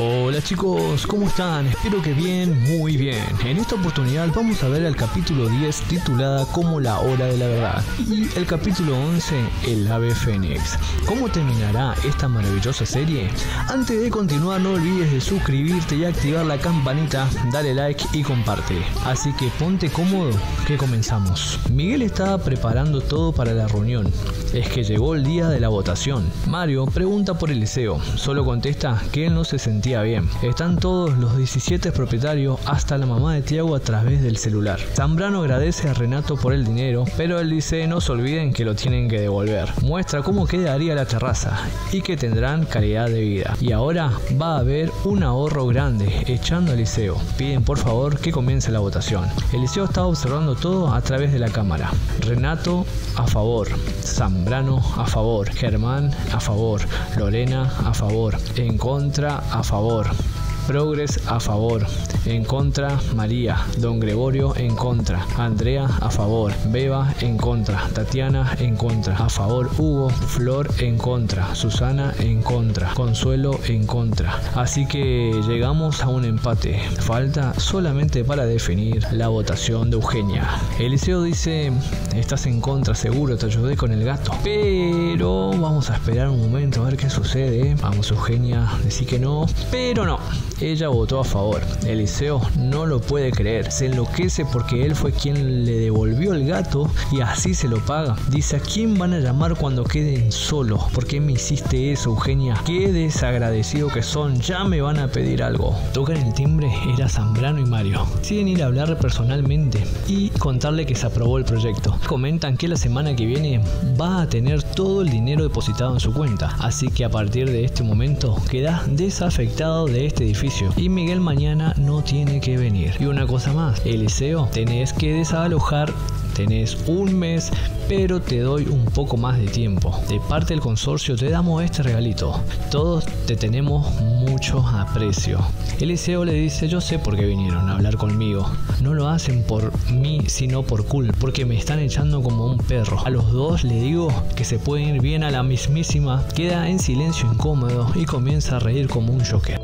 Hola chicos, ¿cómo están? Espero que bien, muy bien. En esta oportunidad vamos a ver el capítulo 10 titulada como la hora de la verdad y el capítulo 11, el ave fénix. ¿Cómo terminará esta maravillosa serie? Antes de continuar no olvides de suscribirte y activar la campanita, dale like y comparte. Así que ponte cómodo que comenzamos. Miguel estaba preparando todo para la reunión. Es que llegó el día de la votación. Mario pregunta por Eliseo, solo contesta que él no se sentía bien. Están todos los 17 propietarios hasta la mamá de Tiago a través del celular. Zambrano agradece a Renato por el dinero, pero él dice no se olviden que lo tienen que devolver. Muestra cómo quedaría la terraza y que tendrán calidad de vida. Y ahora va a haber un ahorro grande echando a Eliseo. Piden por favor que comience la votación. Eliseo está observando todo a través de la cámara. Renato a favor, Zambrano a favor, Germán a favor, Lorena a favor, en contra a favor, Progres a favor, en contra María, Don Gregorio en contra, Andrea a favor, Beba en contra, Tatiana en contra, a favor Hugo, Flor en contra, Susana en contra, Consuelo en contra. Así que llegamos a un empate, falta solamente para definir la votación de Eugenia. Eliseo dice, estás en contra seguro, te ayudé con el gato, pero vamos a esperar un momento a ver qué sucede. Vamos Eugenia, decí que no, pero no. Ella votó a favor. Eliseo no lo puede creer. Se enloquece porque él fue quien le devolvió el gato y así se lo paga. Dice, ¿a quién van a llamar cuando queden solos? ¿Por qué me hiciste eso, Eugenia? Qué desagradecido que son. Ya me van a pedir algo. Tocan el timbre, era Zambrano y Mario. Deciden ir a hablarle personalmente y contarle que se aprobó el proyecto. Comentan que la semana que viene va a tener todo el dinero depositado en su cuenta. Así que a partir de este momento queda desafectado de este edificio. Y Miguel mañana no tiene que venir. Y una cosa más, Eliseo, tenés que desalojar, tenés un mes, pero te doy un poco más de tiempo. De parte del consorcio te damos este regalito. Todos te tenemos mucho aprecio. Eliseo le dice, yo sé por qué vinieron a hablar conmigo. No lo hacen por mí, sino por Cool, porque me están echando como un perro. A los dos le digo que se pueden ir bien a la mismísima. Queda en silencio incómodo y comienza a reír como un joker.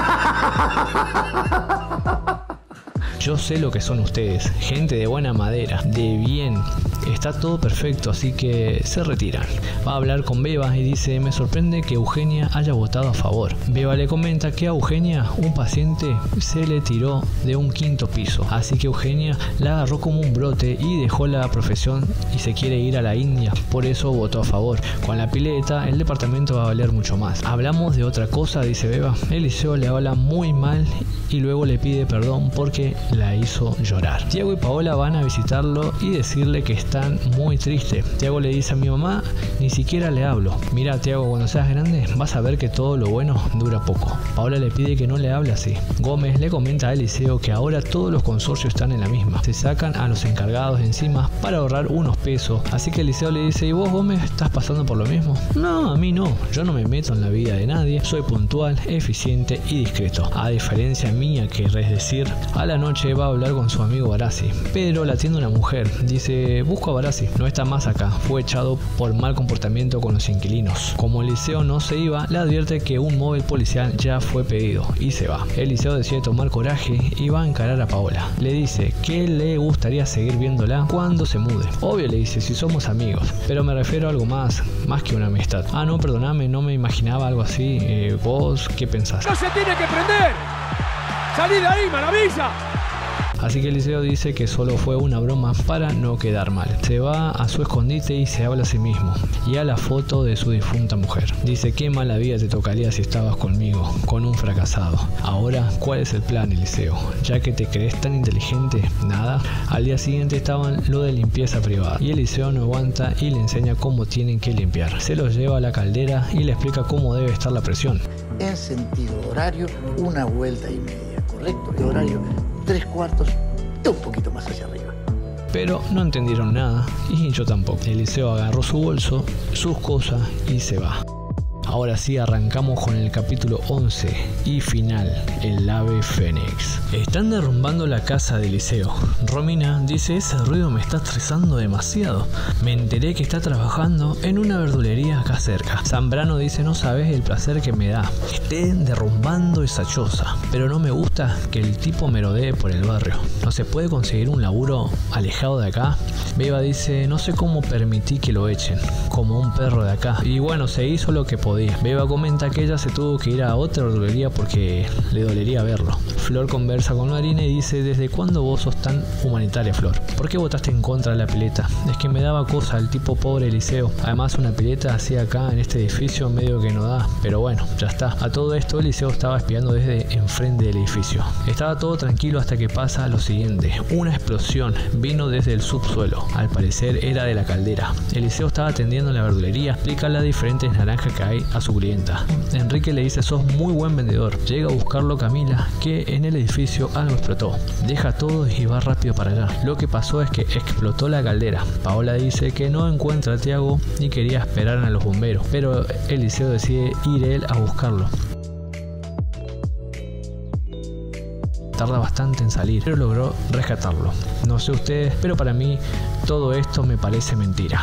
Yo sé lo que son ustedes, gente de buena madera, de bien, está todo perfecto, así que se retiran. Va a hablar con Beba y dice, me sorprende que Eugenia haya votado a favor. Beba le comenta que a Eugenia un paciente se le tiró de un 5º piso, así que Eugenia la agarró como un brote y dejó la profesión y se quiere ir a la India, por eso votó a favor. Con la pileta el departamento va a valer mucho más. Hablamos de otra cosa, dice Beba. Eliseo le habla muy mal y luego le pide perdón porque la hizo llorar. Tiago y Paola van a visitarlo y decirle que están muy tristes. Tiago le dice a mi mamá, ni siquiera le hablo. Mira Tiago, cuando seas grande vas a ver que todo lo bueno dura poco. Paola le pide que no le hable así. Gómez le comenta a Eliseo que ahora todos los consorcios están en la misma. Se sacan a los encargados de encima para ahorrar unos pesos. Así que Eliseo le dice, ¿y vos Gómez estás pasando por lo mismo? No, a mí no. Yo no me meto en la vida de nadie. Soy puntual, eficiente y discreto. A diferencia mía, que es decir, a la noche va a hablar con su amigo Barassi, pero la atiende una mujer. Dice, busco a Barassi, no está más acá, fue echado por mal comportamiento con los inquilinos. Como Eliseo no se iba, le advierte que un móvil policial ya fue pedido y se va. Eliseo decide tomar coraje y va a encarar a Paola. Le dice que le gustaría seguir viéndola cuando se mude. Obvio, le dice, si somos amigos, pero me refiero a algo más que una amistad. Ah, no, perdóname, no me imaginaba algo así. ¿Vos qué pensás? ¡No se tiene que prender! ¡Salí de ahí, maravilla! Así que Eliseo dice que solo fue una broma para no quedar mal. Se va a su escondite y se habla a sí mismo y a la foto de su difunta mujer. Dice, qué mala vida te tocaría si estabas conmigo, con un fracasado. Ahora, ¿cuál es el plan, Eliseo? Ya que te crees tan inteligente, nada. Al día siguiente estaban lo de limpieza privada y Eliseo no aguanta y le enseña cómo tienen que limpiar. Se los lleva a la caldera y le explica cómo debe estar la presión. En sentido horario, 1,5 vueltas, ¿correcto? De horario 3/4 y un poquito más hacia arriba. Pero no entendieron nada y yo tampoco. Eliseo agarró su bolso, sus cosas y se va. Ahora sí, arrancamos con el capítulo 11 y final, el ave fénix. Están derrumbando la casa de Eliseo. Romina dice: ese ruido me está estresando demasiado. Me enteré que está trabajando en una verdulería acá cerca. Zambrano dice: no sabes el placer que me da. Esté derrumbando esa choza, pero no me gusta que el tipo merodee por el barrio. ¿No se puede conseguir un laburo alejado de acá? Beba dice: no sé cómo permití que lo echen, como un perro de acá. Y bueno, se hizo lo que podía. Beba comenta que ella se tuvo que ir a otra verdulería porque le dolería verlo. Flor conversa con Marina y dice: ¿desde cuándo vos sos tan humanitaria, Flor? ¿Por qué votaste en contra de la pileta? Es que me daba cosa el tipo pobre Eliseo. Además, una pileta así acá en este edificio medio que no da. Pero bueno, ya está. A todo esto Eliseo estaba espiando desde enfrente del edificio. Estaba todo tranquilo hasta que pasa lo siguiente. Una explosión vino desde el subsuelo. Al parecer era de la caldera. Eliseo estaba atendiendo en la verdulería. Explica las diferentes naranjas que hay a su clienta. Enrique le dice: sos muy buen vendedor. Llega a buscarlo Camila, que en el edificio algo explotó. Deja todo y va rápido para allá. Lo que pasó es que explotó la caldera. Paola dice que no encuentra a Tiago y quería esperar a los bomberos, pero Eliseo decide ir él a buscarlo. Tarda bastante en salir, pero logró rescatarlo. No sé ustedes, pero para mí todo esto me parece mentira.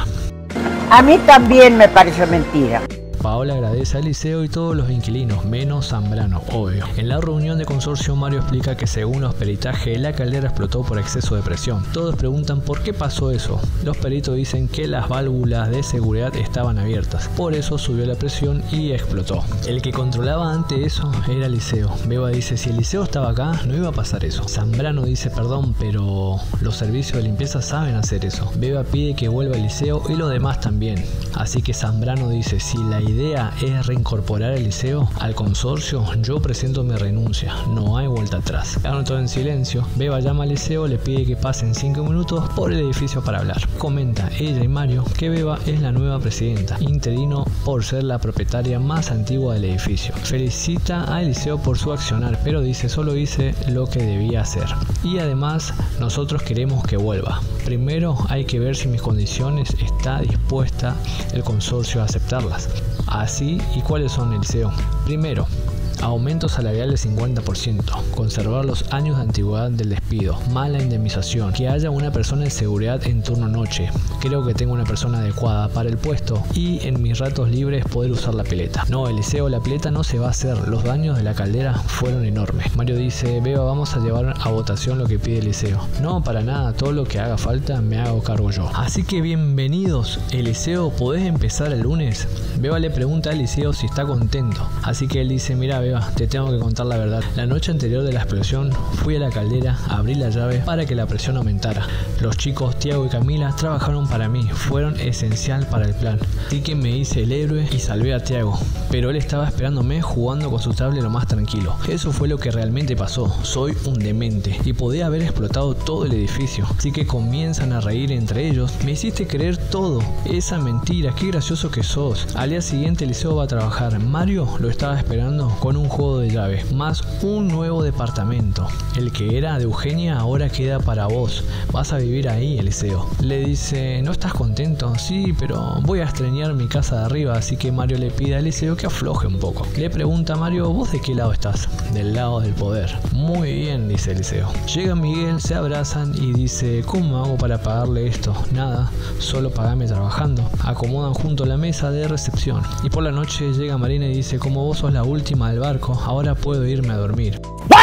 A mí también me parece mentira. Paola agradece a Eliseo y todos los inquilinos, menos Zambrano, obvio. En la reunión de consorcio, Mario explica que según los peritajes, la caldera explotó por exceso de presión. Todos preguntan por qué pasó eso. Los peritos dicen que las válvulas de seguridad estaban abiertas, por eso subió la presión y explotó. El que controlaba ante eso era Eliseo. Beba dice: si Eliseo estaba acá, no iba a pasar eso. Zambrano dice: perdón, pero los servicios de limpieza saben hacer eso. Beba pide que vuelva Eliseo y los demás también. Así que Zambrano dice: si la idea es reincorporar a Eliseo al consorcio, yo presento mi renuncia, no hay vuelta atrás. Quedaron todos en silencio. Beba llama a Eliseo, le pide que pasen 5 minutos por el edificio para hablar. Comenta ella y Mario que Beba es la nueva presidenta, interino por ser la propietaria más antigua del edificio. Felicita a Eliseo por su accionar, pero dice: solo hice lo que debía hacer. Y además, nosotros queremos que vuelva. Primero hay que ver si mis condiciones está dispuesta el consorcio a aceptarlas. Así, ¿y cuáles son, Eliseo? Primero, aumento salarial del 50%, conservar los años de antigüedad del despido, mala indemnización, que haya una persona de seguridad en turno noche, creo que tengo una persona adecuada para el puesto y en mis ratos libres poder usar la pileta. No, Eliseo, la pileta no se va a hacer, los daños de la caldera fueron enormes. Mario dice: Beba, vamos a llevar a votación lo que pide Eliseo. No, para nada, todo lo que haga falta me hago cargo yo. Así que bienvenidos, Eliseo, ¿podés empezar el lunes? Beba le pregunta a Eliseo si está contento, así que él dice: mira, Beba, te tengo que contar la verdad. La noche anterior de la explosión fui a la caldera, abrí la llave para que la presión aumentara. Los chicos Tiago y Camila trabajaron para mí, fueron esencial para el plan. Así que me hice el héroe y salvé a Tiago, pero él estaba esperándome jugando con su tablet lo más tranquilo. Eso fue lo que realmente pasó. Soy un demente y podía haber explotado todo el edificio. Así que comienzan a reír entre ellos. Me hiciste creer todo, esa mentira, qué gracioso que sos. Al día siguiente Eliseo va a trabajar. Mario lo estaba esperando con un juego de llaves, más un nuevo departamento. El que era de Eugenia ahora queda para vos. Vas a vivir ahí, Eliseo. Le dice: ¿no estás contento? Sí, pero voy a extrañar mi casa de arriba. Así que Mario le pide a Eliseo que afloje un poco. Le pregunta a Mario: ¿vos de qué lado estás? Del lado del poder. Muy bien, dice Eliseo. Llega Miguel, se abrazan y dice: ¿cómo hago para pagarle esto? Nada, solo pagame trabajando. Acomodan junto a la mesa de recepción. Y por la noche llega Marina y dice: como vos sos la última del barco, ahora puedo irme a dormir.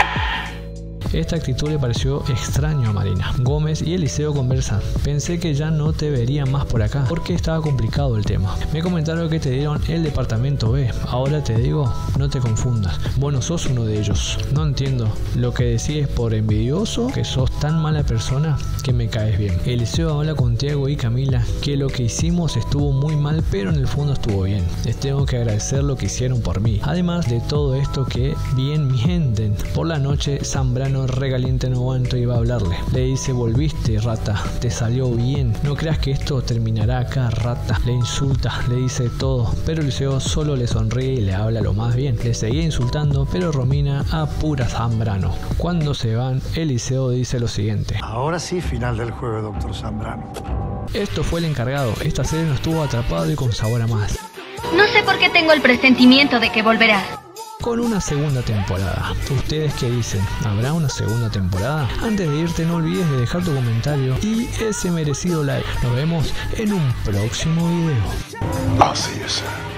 Esta actitud le pareció extraño a Marina. Gómez y Eliseo conversan. Pensé que ya no te vería más por acá, porque estaba complicado el tema. Me comentaron que te dieron el departamento B. Ahora te digo, no te confundas. Vos no sos uno de ellos. No entiendo. Lo que decís es por envidioso, que sos tan mala persona que me caes bien. Eliseo habla con Tiago y Camila que lo que hicimos estuvo muy mal, pero en el fondo estuvo bien. Les tengo que agradecer lo que hicieron por mí. Además de todo esto que bien mienten. Por la noche, Zambrano regaliente no aguanto y va a hablarle. Le dice: volviste, rata, te salió bien. No creas que esto terminará acá, rata. Le insulta, le dice todo, pero Eliseo solo le sonríe y le habla lo más bien. Le seguía insultando, pero Romina apura a Zambrano. Cuando se van, Eliseo dice lo siguiente: ahora sí, final del juego, doctor Zambrano. Esto fue El Encargado. Esta serie nos estuvo atrapado y con sabor a más. No sé por qué porque tengo el presentimiento de que volverá. Con una segunda temporada. ¿Ustedes qué dicen? ¿Habrá una segunda temporada? Antes de irte no olvides de dejar tu comentario y ese merecido like. Nos vemos en un próximo video. I'll see you soon.